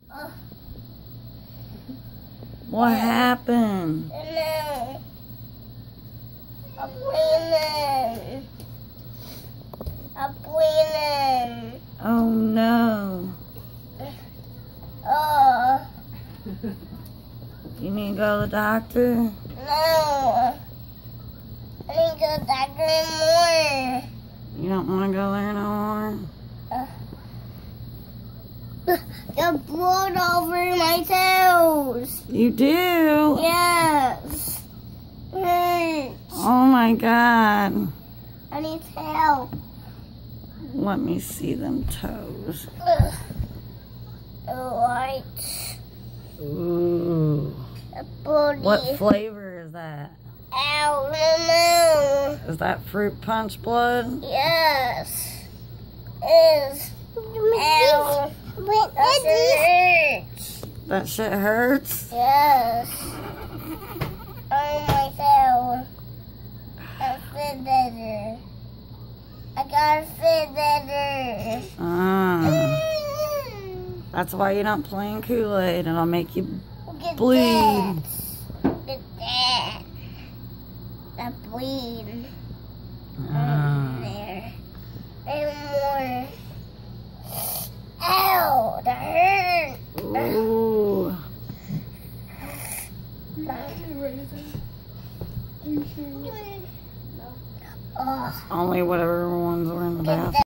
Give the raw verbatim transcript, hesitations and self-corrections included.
Uh, What happened? no. I'm bleeding. I'm bleeding. Oh no. Oh, You need to go to the doctor? no. I need to go to the doctor anymore. You don't want to go there no more? Got blood over my toes. You do? Yes. Hurts. Oh my God. I need help. Let me see them toes. Ugh. Right. Ooh. A bloody. What flavor is that? Ow, no. Is that fruit punch blood? Yes. Is. Ow. That hurts. That shit hurts? Yes. Oh my God. I feel better. I gotta feel better. Ah. That's why you don't play in Kool-Aid. It'll make you Look at bleed. that. Look at that. That bleed. Ah. There. And more. Ow, that hurt. Ooh. Oh. Only whatever ones were in the bathroom.